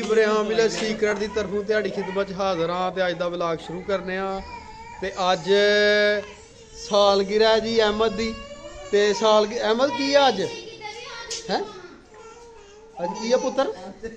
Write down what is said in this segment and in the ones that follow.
Ibrahim village secret की तरफों तुहाडी खिदमत हाज़र हाँ ते अज दा व्लॉग शुरू करने ते अज सालगिरह जी अहमद दी ते अहमद की है अज है अज की है पुत्र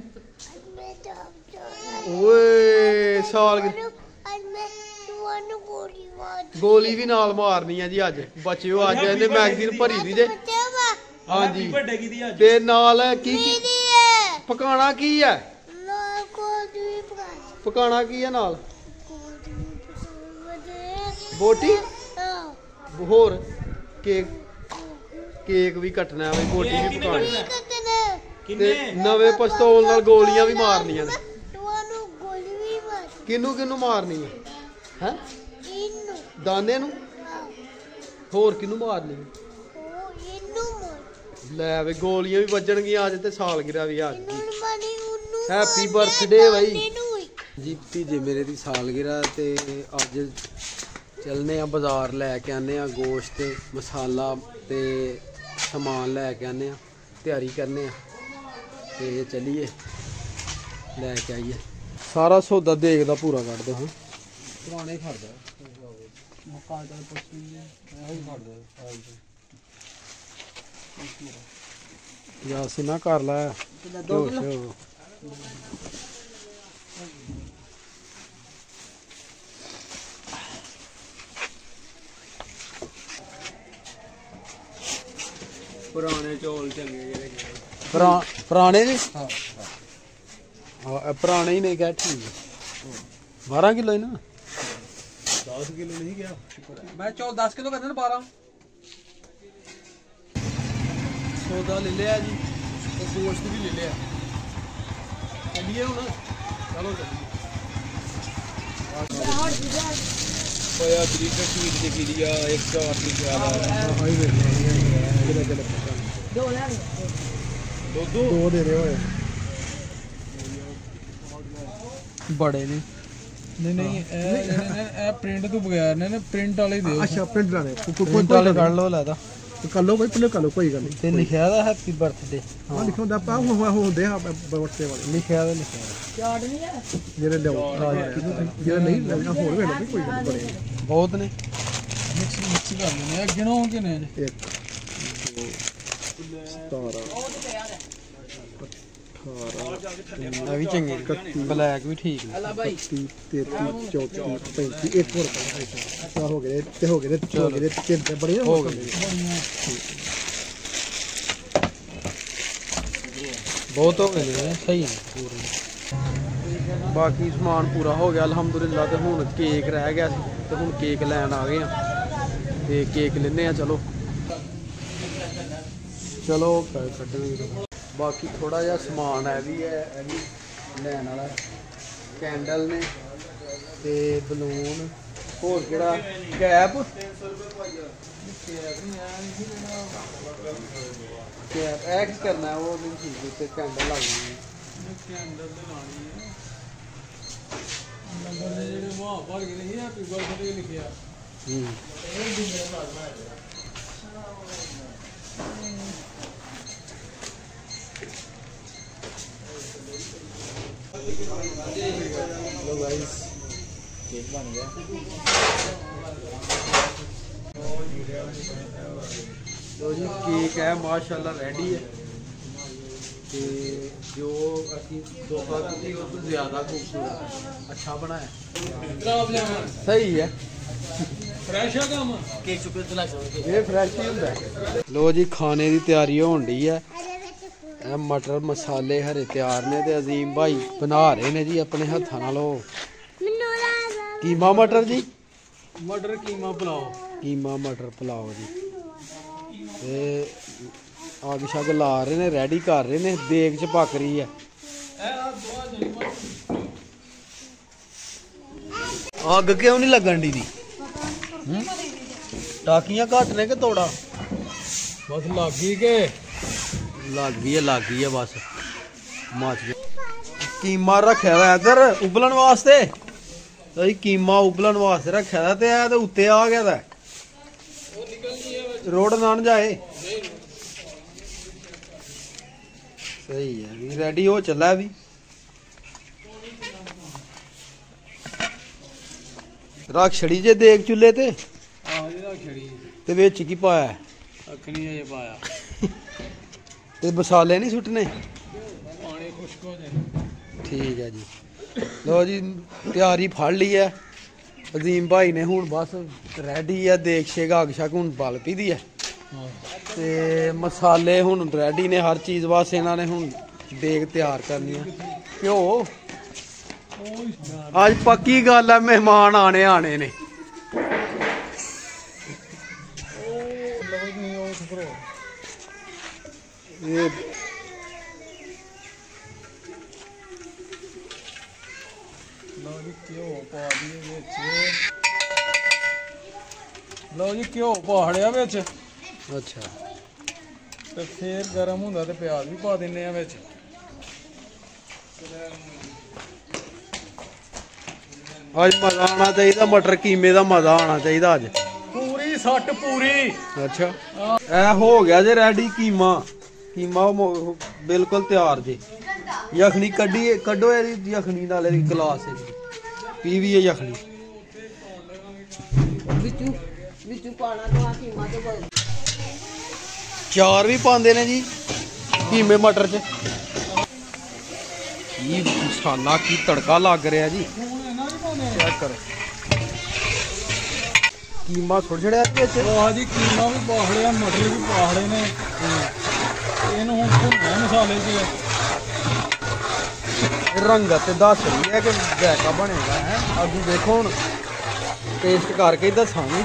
ओए सालगिरह गोली भी नाल मारनी है जी अज बच्चों अज इहने मैगजीन भरी दी जे हाँ जी ते नाल की पकाना की है पकाना की है नाल बोटी होर केक केक भी कटना है बोटी भी पकानी ते नवे पिस्तौल नाल गोलियां भी मारनियां ने किनू किनू मारनी है दाने नू होर किनू मारनी लै वे गोलियां भी बजणगियां अज ते सालगिरह भी अज हैप्पी बर्थडे भाई जी भतीजे मेरे दी सालगिरह ते अज चलने बाजार लैके आने गोश्त मसाला ते समान लैके आने तैयारी करने ते चलिए लैके आइए सारा सौदा देखदा पूरा कट दो हाँ पुराने खड़दा यासी ना कर ला पुराने चौल चंगे पुराने ने पुराने ही नहीं क्या ठीक है 12 किलो ही ना 10 किलो नहीं गया मैं चौल 10 किलो करने 12 सौदा ले लिया जी तो गोश्त भी ले लिया चलिए हूँ चलो दो दे रहे हो बड़े ने नहीं ए प्रिंट तो बगैर ने प्रिंट वाले दे अच्छा प्रिंट वाले कर लो लादा कर लो भाई पहले कर लो कोई गल नहीं ते लिखया दा हैप्पी बर्थडे हां लिखो दा पा होंदे हां बर्थडे वाले लिखया दा चार्ट नहीं है जेरे लो जेरे नहीं लगना होर वे लो कोई गल बड़े बहुत ने मिक्स कर लेने गिनो के ने 1 2 17 18 भी चंगे 31 ब्लैक भी ठीक है 32 33 34 35 एक और क्या हो गए तीन बड़े हो गए बहुत हो गए सही है पूरे बाकी समान पूरा हो गया अलहमदुलिल्लाह ते हुन केक रह गया ते हुन केक लैन आ गए ते केक लेने चलो चलो कड्ढने बाकी थोड़ा जिहा समान है भी लैन वाला कैंडल ने ते बलून होर केड़ा कैप कैप एक्स करना है वो नहीं ठीक ते कैंडल लगनी लो गाइस केक बन गया लो जी केक है माशाल्लाह रेडी है ते जो असी दोहा की उस ज्यादा खूबसूरत अच्छा बनाया सही है फ्रेश है काम केक चुके ये फ्रेश ही होंदा है लो जी खाने की तैयारी होन दी है मटर मसाले हरे तैयार ने ते अजीम भाई बना रहे ने जी अपने हत्थां नाल कीमा मटर जी मटर कीमा मटर पुलाओ जी ते अग शग ला रहे ने रेडी कर रहे ने देग च पक रही है अग क्यों नहीं लगन दी टाकियां घट ने के तोड़ा बस लग गई है बस मच गया कीमा रखे दा इधर उबलन वास्ते तो कीमा उबलन वास्ते रखे दा ते उत्ते आ गया दा रोड ना जाए सही है भी रेडी हो चला भी रख छड़ी जे देख चुले ते ਆਹ ਜੀ ਰੱਖ ਛੜੀ ते विच की पाया ਅੱਖਣੀ ਅਜੇ ਪਾਇਆ ते मसाले नहीं सुट्टने ਪਾਣੀ ਖੁਸ਼ਕ ਹੋ ਜਾਏ ठीक है जी लो जी तैयारी फड़ ली है अजीम भाई ने हूँ बस रेडी है देख शेक अग शक हूँ बल पी दी है ते मसाले हूँ रेडी ने हर चीज़ बस इन्होंने हूँ देग तैयार करनी है घ्यो अज पक्की गल है मेहमान आने आने ने ये ਲਓ ਜੀ ਘਿਓ ਪਾੜਿਆ ਵਿੱਚ अच्छा ਤੇ ਫੇਰ ਗਰਮ ਹੁੰਦਾ ਤੇ ਪਿਆਜ਼ ਵੀ ਪਾ ਦਿੰਨੇ ਆ ਵਿੱਚ अज मजा आना चाहिए मटर कीमे का मजा आना चाहिए अज ਪੂਰੀ ਸੱਟ ਪੂਰੀ अच्छा ए हो गया जे रेडी कीमा कीमा बिल्कुल तैयार जे यखनी कड्डी कड्डो यखनी नाले दी गिलास पीवी है यखनी चार भी पाते ने जी कीमे मटर च की मसाला की तड़का लग रहा जी चेक करो कीमा छोड़ छड़िया ਆਹ ਜੀ ਕੀਮਾ ਵੀ ਪਾੜਿਆ ਮਟਰ ਵੀ ਪਾੜੇ ਨੇ ਇਹਨੂੰ ਹੁਣ ਭੁੰਨਣਾ ਮਸਾਲੇ 'ਚ रंगत दस रही है कि जायका बनेगा है अभी देखो हूँ टेस्ट करके दसांगे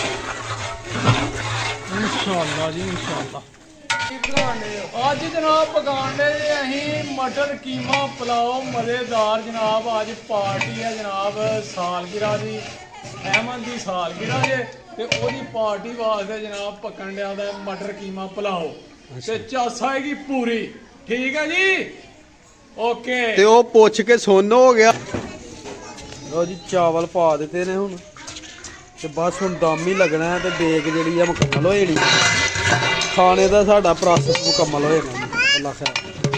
इंशाअल्लाह जी इंशाअल्लाह आज जनाब पकाने अहीं मटर कीमा पुलाव मज़ेदार जनाब आज पार्टी है जनाब सालगिरह की अहमद की सालगिरह जे ते ओदी पार्टी वास्ते जनाब पकन दिया मटर कीमा पुलाव ते चस आएगी पूरी ठीक है जी ओके ते ओ पुछ के सुन हो गया लो जी चावल पा देते ने हुन ते बस हुन दम ही लगना है ते देग जेहड़ी है मुकम्मल हो जानी खाने दा साडा प्रोसेस मुकम्मल हो जाना अल्लाह खैर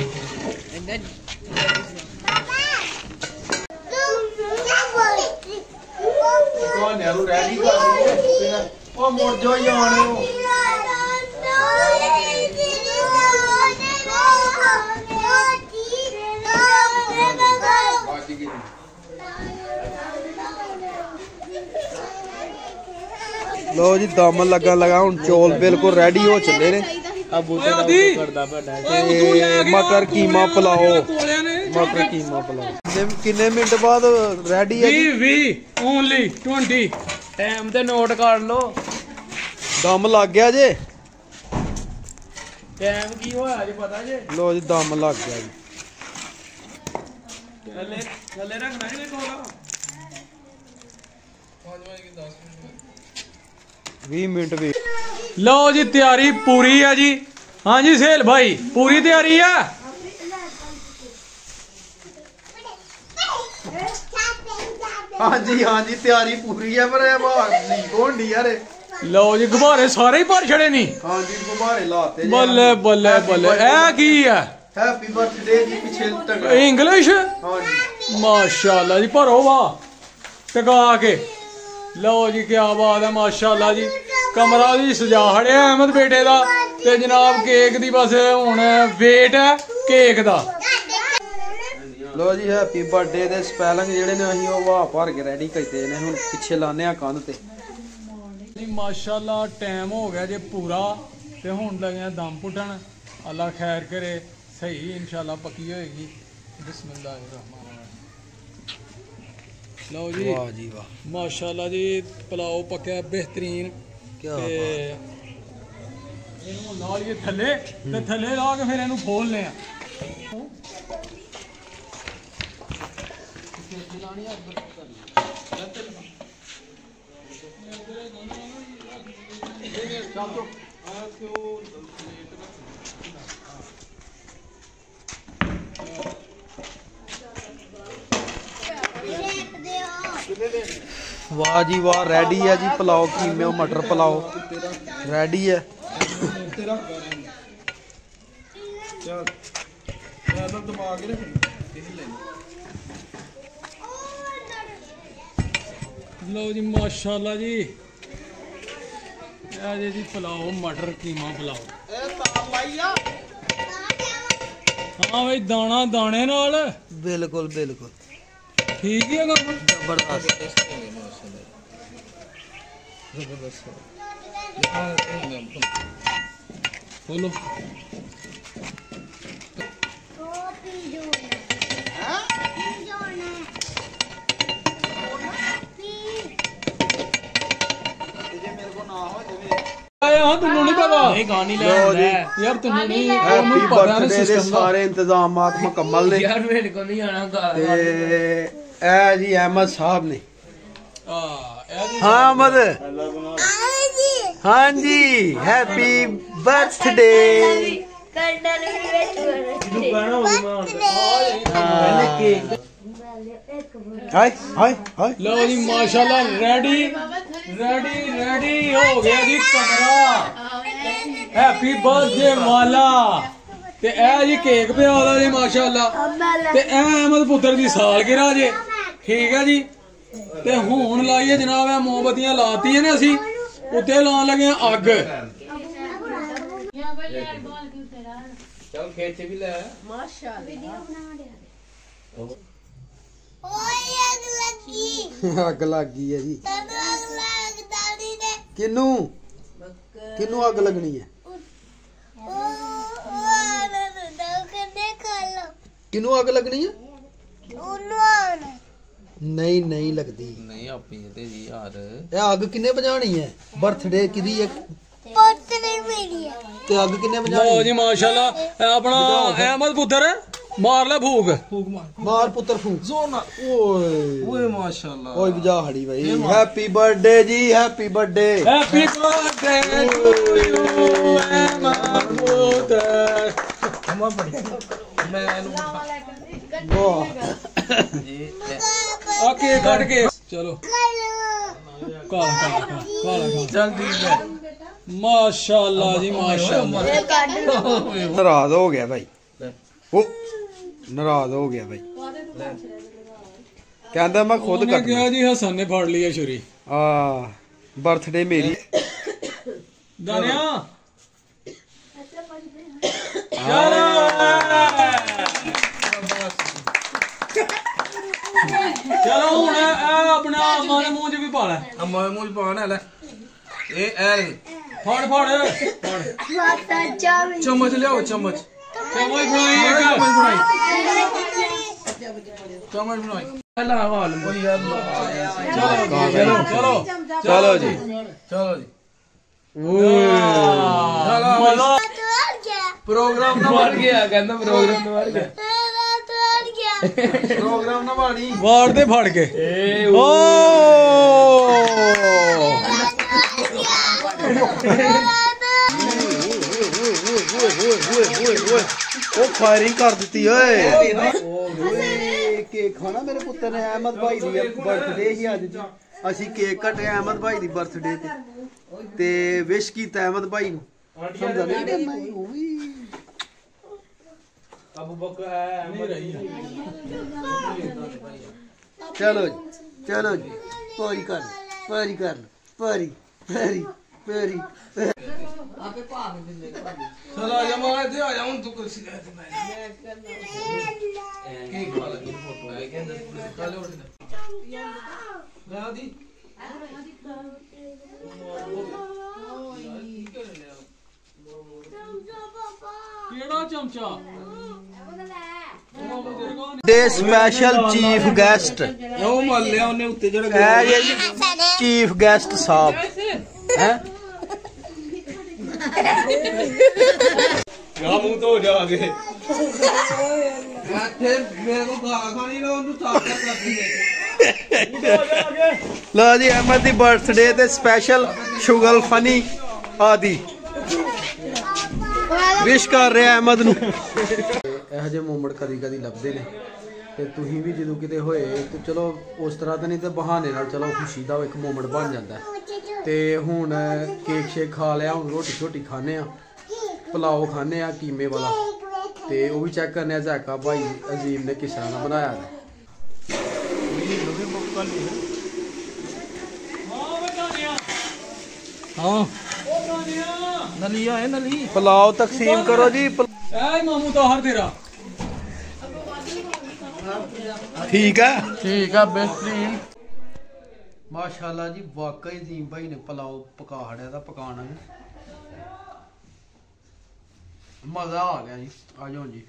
रेडी कर ओ मुड़ जाओ याने लो जी दम लगा हूँ चौल बिल्कुल रेडी हो चले ने मटर कीमा पुलाओ मटर कीमा पुलाओ किन्ने मिनट बाद रेडी है 20 ओनली 20 टाइम ते नोट कर लो दम लग गया जे टाइम की होया जी पता जे लो जी दम लग गया जी थल्ले थल्ले रखना है थोड़ा 20 मिनट भी लो जी तैयारी पूरी है जी हाँ जी सेल भाई पूरी तैयारी है हाँ जी तैयारी पूरी है पर लीक होनी यार लो जी गुब्बारे सारे ही भर छड़े नहीं हाँ जी गुब्बारे लाते बल्ले बल्ले बल्ले ए की है हैप्पी बर्थडे जी पीछे टका इंग्लिश हाँ जी माशाल्लाह जी भरो वाह टका के लो जी क्या बात है माशाल्लाह जी कमरा भी सजा खड़िया अहमद बेटे दा ते जनाब केक दी बस हुण वेट है केक दा लो जी हैप्पी बर्थडे दे स्पेलिंग जेहड़े ने अहीं ओ वाह भर के रेडी कीते ने हुण पिछे लाने आ कंध ते जी माशाल्लाह टाइम हो गया जे पूरा ते हुण लगे दम पुटन अल्लाह खैर करे सही इंशाल्लाह पक्की होएगी बिस्मिल्लाहिर्रहमानिर्रहीम लो जी वाह जी वाह माशाल्लाह जी पुलाव पक्या बेहतरीन क्या ते इहनू ला लिए थल्ले ते थल्ले ला के फिर इहनू खोलने आ वाह जी वाह रेडी है जी पुलाव कीमे मटर पुलाव रेडी है लो जी माशाल्लाह जी जी पुलाओ मटर कीमा पुलाओ। हाँ भाई दाना दाने नाल बिल्कुल बिल्कुल ठीक ही है काम जबरदस्त। बोलो तुन्नू नहीं पता यार तुन्नू नहीं हैप्पी बर्थडे दे सारे इंतजामात मुकम्मल ने यार मेरे को नहीं आना ते ए जी अहमद साहब ने हाँ अहमद हाँ जी हैप्पी बर्थडे हाय हाय हाय। लो जी माशाल्लाह रेडी रेडी रेडी हो गया जी कमरा हैप्पी बर्थडे वाला ते ए जी केक पे वाला जी माशाल्लाह ते ए अहमद पुत्र दी सालगिरह जे ठीक है जी। ते हुन लाइए जनाब ए मोमबत्तियां लाती है ना असी उत्ते लान लगे अग चल खेत भी ले अग लग गई है जी किनू किनू अग लगनी है किनू अग लगनी है नहीं नहीं लगती नहीं आपी ते जी यार ए अग किन्ने बजानी है बर्थडे किदी है ते अग किन्ने बजानी लो जी माशाल्लाह अपना अहमद पुत्र मार ले फूक मार पुत्र फूक जोर ना ओए माशाल्लाह ओए बजा हड़ी भाई हैप्पी बर्थडे जी happy birthday happy birthday to you Ahmad पुत्र हम पड़ी मैं ओके काट के चलो जल्दी माशाल्लाह जी माशाल्लाह नाराज हो गया भाई ओ नाराज हो गया भाई कहता मैं खुद कर गया जी हसन ने फाड़ लिया छुरी बर्थडे मेरी दानिया चलो चलो हूं अपने अम्मा दे मुंह च भी पा ले अम्मा दे मुंह च पाना है ए एल फड़ फड़ चम्मच लियाओ चम्मच चम्मच बनाई चम्मच बनाई पहला हाल चलो चलो चलो जी चलो जी प्रोग्राम ना बढ़ गया कहना प्रोग्राम ना बढ़ गया प्रोग्राम ना वाड़ी वाड़ दे फड़ के ओ फायरिंग कर दी ओए केक खाना मेरे पुत्र ने अहमद भाई दी बर्थडे ही अज ਅਸੀਂ केक कटे अहमद भाई दी बर्थडे ते विश कीता अहमद भाई नु समझा नहीं अबू बकर नहीं रही चलो जी पारी कर पारी चलो जमा दे आ जाऊं तू कुर्सी ले ते मैं केक वाला की फोटो है के अंदर काले उठ ले दी केड़ा चमचा डे स्पेशल चीफ गेस्ट ओ मान लिया ਉਹਨੇ ਉੱਤੇ ਜਿਹੜਾ है ये चीफ गेस्ट साहब हैं ਗਾ ਮੂੰਹ ਤੋਂ ਜਾ ਕੇ ਫਿਰ ਮੇਰੇ ਕੋ ਗਾਲਾਂ ਖਾਣੀ ਨਾ ਉਹਨੂੰ ਸਾਫ ਕਰ ਦਿੰਦੇ लो जी अहमद दी बर्थडे ते स्पेशल शुगल फनी आदि विश कर रहे अहमद नू ਇਹੋ ਜਿਹੇ ਮੂਮੈਂਟ ਕਦੀ ਕਦੀ ਲੱਭਦੇ ਨੇ ਤੇ ਤੁਸੀਂ ਵੀ ਜਦੋਂ ਕਿਤੇ ਹੋਏ ਤੇ ਚਲੋ ਉਸ ਤਰ੍ਹਾਂ ਤਾਂ ਨਹੀਂ ਤੇ ਬਹਾਨੇ ਨਾਲ ਚਲੋ ਖੁਸ਼ੀ ਦਾ ਇੱਕ ਮੂਮੈਂਟ ਬਣ ਜਾਂਦਾ ਤੇ ਹੁਣ ਕੇਕ ਸ਼ੇਕ ਖਾ ਲਿਆ ਹੁਣ ਰੋਟੀ ਛੋਟੀ ਖਾਣੇ ਆ ਪੁਲਾਓ ਖਾਣੇ ਆ ਕੀਮੇ ਵਾਲਾ ਤੇ ਉਹ ਵੀ ਚੈੱਕ ਕਰਨੇ ਆ ਜ਼ਾਕਾ ਭਾਈ ਅਜ਼ੀਮ ਨੇ ਕਿਸ ਤਰ੍ਹਾਂ ਦਾ ਬਣਾਇਆ ਹੈ हाँ नली है नली पुलाव तकसीम करो जी मामू तो हर तेरा ठीक है बेहतरीन माशाल्लाह जी वाकई अजीम भाई ने पुलाव पका हड़िया था पकाना मजा आ गया जी आ जाओ जी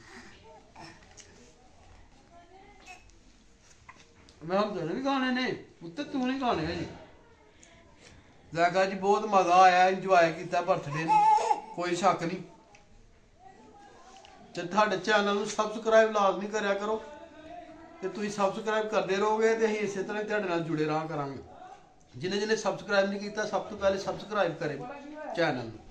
मैं हम तेरे भी खाने ने उत्ते तू नहीं खाने है जी जैगा जी बहुत मजा आया इंजॉय किया बर्थडे कोई शक नहीं ते तुहाडे चैनल नूं सबसक्राइब लाजमी करया करो ते तुसीं सबसक्राइब करते रहोगे तो असीं इसे तरह तुहाडे नाल जुड़े रहा करांगे जिन्हें जिन्हें सबसक्राइब नहीं किया सब तो पहले सबसक्राइब करें चैनल